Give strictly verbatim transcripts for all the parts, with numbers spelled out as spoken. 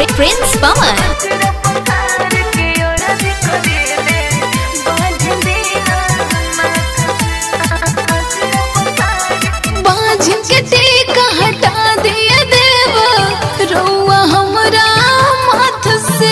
Prince Pawan। बांझिन के टीका हटा दिया देव रउआ हमरा माथ से।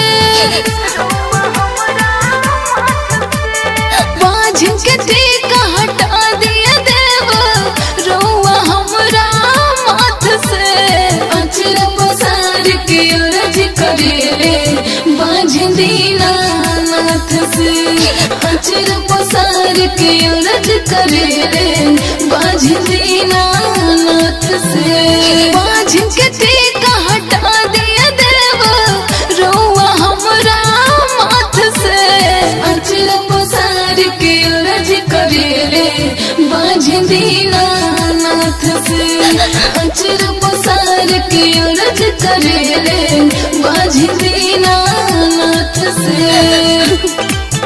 बांझिन के टीका हटा दिया देव रउआ हमरा माथ से। अचरा पसार के अर्ज करेले बांझिन दीनानाथ से। अचरा पसार के अर्ज करेले बांझिन दीनानाथ से। बांझिन के टीका हटा दिया देव रउआ हमरा माथ से। अचरा पसार के अर्ज करेले बांझिन दीनानाथ से। अचरा पसार के अर्ज करेले बांझिन दीनानाथ से।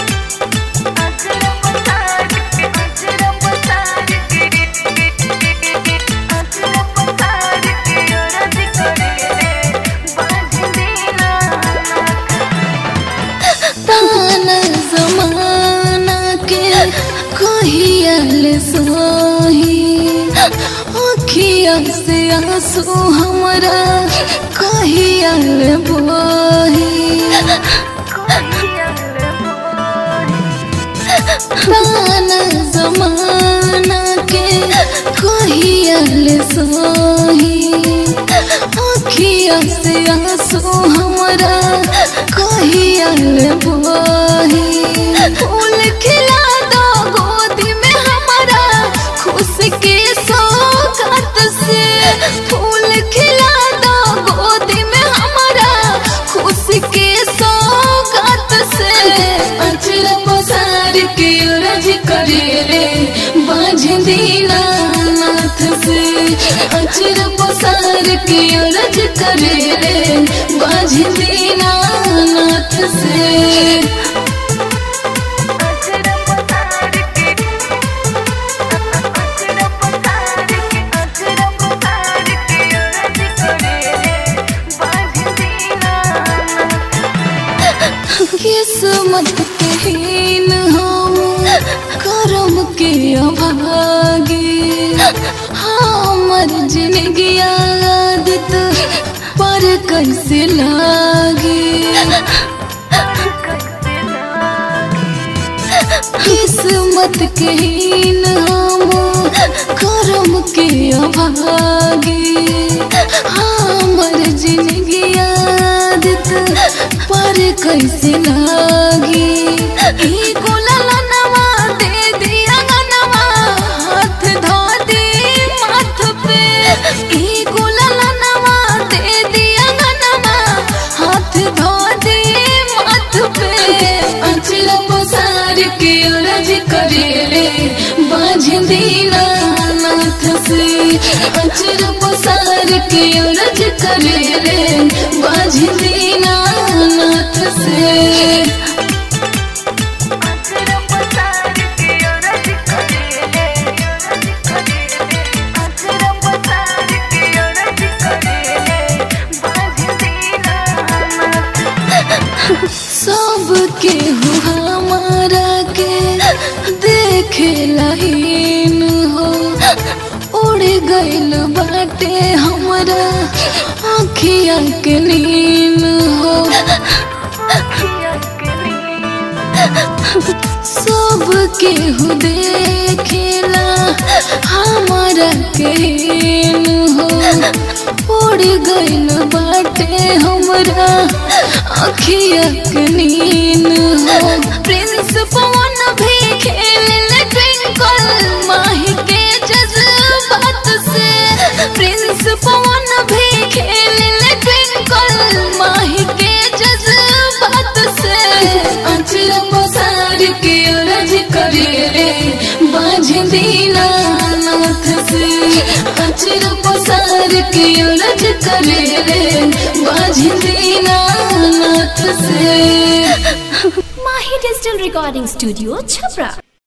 कहियल सोही अखिया से आंसू हमरा कहियल बोही। ताना जमाना के कहियल सोही अखिया से आंसू हमरा कहियल बोही। फूल खिला दो गोदी में हमारा खुश के सौगात से। फूल खिला दो गोदी में हमारा खुश के सौगात से। अचरा पसार के अर्ज करेले बांझिन दीनानाथ से। अचरा पसार के अर्ज करेले बांझिन दीनानाथ से। किस्मत के हीन हम करम के अभागी। हमर जिंदगी आदत पर कैसे लागी। किस्मत के हीन हम करम के अभागी। हमर जिंदगी आदत पर कैसे लागी। ई गुलाला नवा दे दिया गनवा हाथ धो दे माथ पे। ई गुलाला नवा दे दिया गनवा हाथ धो दे माथ पे। अचरा पसार के अर्ज करेले बांझिन दीनानाथ से। अचरा पसार के अर्ज करेले बांझिन दीनानाथ से। सबके हमारा के देखे लहीन हो उड़ गइल बाटे हमरा अखिया के नीन हो। सबके हु देखेला हमारा के हीन हो उड़ गइल बाटे हमरा अखिया के नीन हो। प्रिंस पवन भी खेले ट्विंकल माही के जज्बात से। प्रिंस पवन भी खेले ट्विंकल माही के जज्बात से। अचरा पसार के अर्ज करेले बांझिन दीनानाथ से। अचरा पसार के अर्ज करेले बांझिन दीनानाथ से। माही डिजिटल रिकॉर्डिंग स्टूडियो छपरा।